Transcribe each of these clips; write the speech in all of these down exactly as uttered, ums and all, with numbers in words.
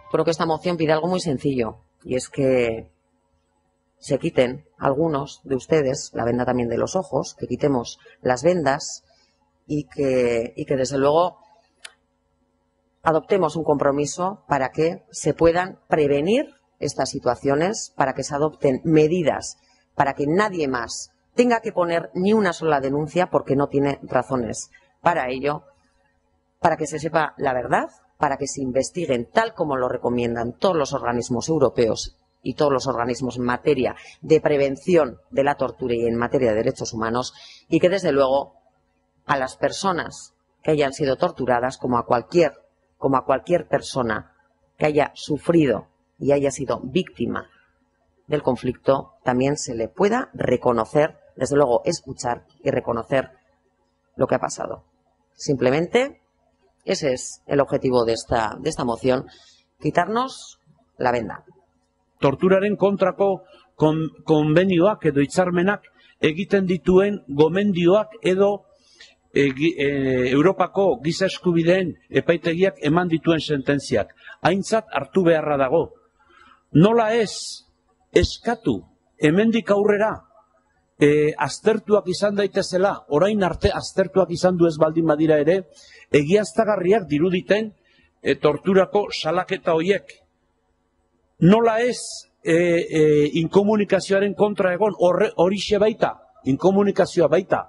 creo que esta moción pide algo muy sencillo, y es que se quiten algunos de ustedes la venda también de los ojos, que quitemos las vendas y que, y que desde luego adoptemos un compromiso para que se puedan prevenir estas situaciones, para que se adopten medidas, para que nadie más tenga que poner ni una sola denuncia porque no tiene razones para ello, para que se sepa la verdad, para que se investiguen tal como lo recomiendan todos los organismos europeos y todos los organismos en materia de prevención de la tortura y en materia de derechos humanos, y que desde luego a las personas que hayan sido torturadas, como a cualquier, como a cualquier persona que haya sufrido y haya sido víctima del conflicto, también se le pueda reconocer, desde luego escuchar y reconocer lo que ha pasado. Simplemente ese es el objetivo de esta, de esta moción, quitarnos la venda. Torturaren kontrako kon, konbenioak edo hitzarmenak egiten dituen gomendioak edo e, e, Europako giza eskubideen epaitegiak eman dituen sententziak aintzat hartu beharra dago. Nola ez eskatu hemendik aurrera e, aztertuak izan daitezela, orain arte aztertuak izan du ez baldin badira ere, egiaztagarriak diruditen e, torturako salaketa hoiek. Nola ez e, e, inkomunikazioaren kontra egon horixe baita, inkomunikazioa baita,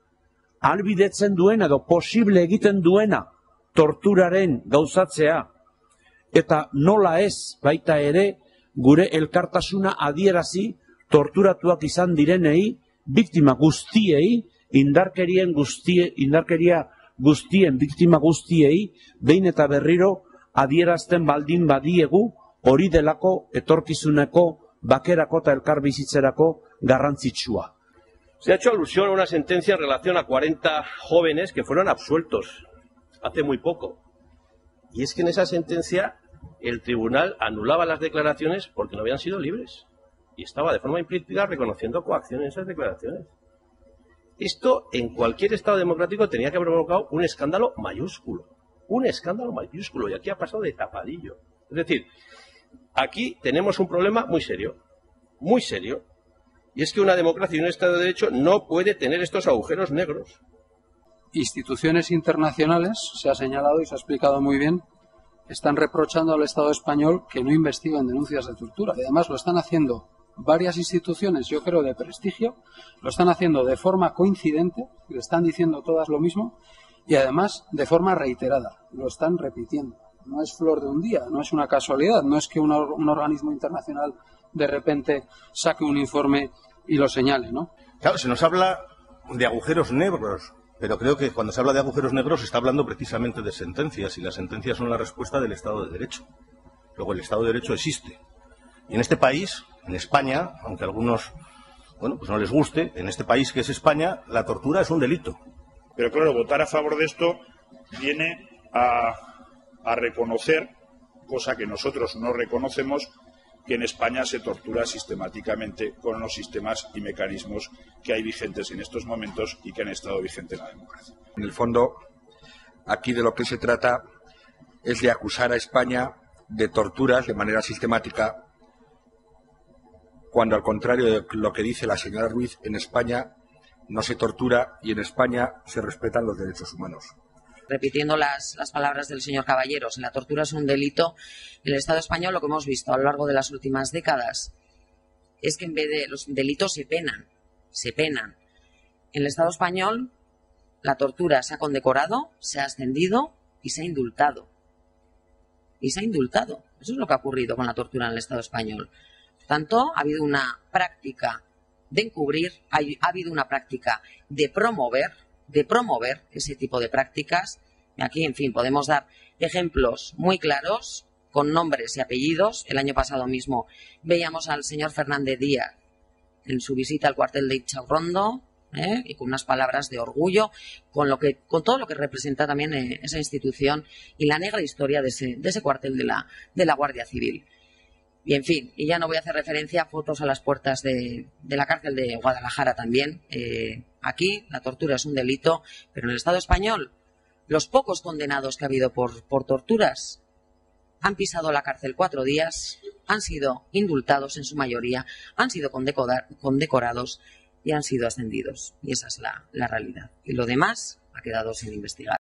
albidetzen duena edo posible egiten duena torturaren gauzatzea, eta nola ez baita ere gure elkartasuna adierazi torturatuak izan direnei, biktima guztiei, indarkerien guztie, indarkeria guztien biktima guztiei, behin eta berriro adierazten baldin badiegu, hori delako etorkizuneko bakerako eta elkarbizitzerako garrantzitsua. Se ha hecho alusión a una sentencia en relación a cuarenta jóvenes que fueron absueltos hace muy poco. Y es que en esa sentencia el tribunal anulaba las declaraciones porque no habían sido libres. Y estaba de forma implícita reconociendo coacción en esas declaraciones. Esto en cualquier Estado democrático tenía que haber provocado un escándalo mayúsculo. Un escándalo mayúsculo. Y aquí ha pasado de tapadillo. Es decir, aquí tenemos un problema muy serio. Muy serio. Y es que una democracia y un Estado de Derecho no puede tener estos agujeros negros. Instituciones internacionales, se ha señalado y se ha explicado muy bien, están reprochando al Estado español que no investiga en denuncias de tortura. Y además lo están haciendo varias instituciones, yo creo, de prestigio, lo están haciendo de forma coincidente, le están diciendo todas lo mismo, y además de forma reiterada, lo están repitiendo. No es flor de un día, no es una casualidad, no es que un, or un organismo internacional de repente saque un informe y lo señale, ¿no? Claro, se nos habla de agujeros negros, pero creo que cuando se habla de agujeros negros se está hablando precisamente de sentencias, y las sentencias son la respuesta del Estado de Derecho. Luego el Estado de Derecho existe. Y en este país, en España, aunque a algunos, bueno, pues no les guste, en este país que es España, la tortura es un delito. Pero claro, votar a favor de esto viene a, a reconocer, cosa que nosotros no reconocemos, que en España se tortura sistemáticamente con los sistemas y mecanismos que hay vigentes en estos momentos y que han estado vigentes en la democracia. En el fondo, aquí de lo que se trata es de acusar a España de torturas de manera sistemática, cuando al contrario de lo que dice la señora Ruiz, en España no se tortura y en España se respetan los derechos humanos. Repitiendo las, las palabras del señor Caballeros, la tortura es un delito. En el Estado español lo que hemos visto a lo largo de las últimas décadas es que en vez de los delitos se penan, se penan. En el Estado español la tortura se ha condecorado, se ha ascendido y se ha indultado. Y se ha indultado. Eso es lo que ha ocurrido con la tortura en el Estado español. Por tanto, ha habido una práctica de encubrir, ha, ha habido una práctica de promover, de promover ese tipo de prácticas. Aquí, en fin, podemos dar ejemplos muy claros con nombres y apellidos. El año pasado mismo veíamos al señor Fernández Díaz en su visita al cuartel de Inchaurrondo, ¿eh? y con unas palabras de orgullo, con lo que, con todo lo que representa también eh, esa institución y la negra historia de ese, de ese cuartel de la, de la Guardia Civil. Y en fin, y ya no voy a hacer referencia a fotos a las puertas de, de la cárcel de Guadalajara también. Eh, aquí la tortura es un delito, pero en el Estado español los pocos condenados que ha habido por, por torturas han pisado la cárcel cuatro días, han sido indultados en su mayoría, han sido condecora- condecorados y han sido ascendidos. Y esa es la, la realidad. Y lo demás ha quedado sin investigar.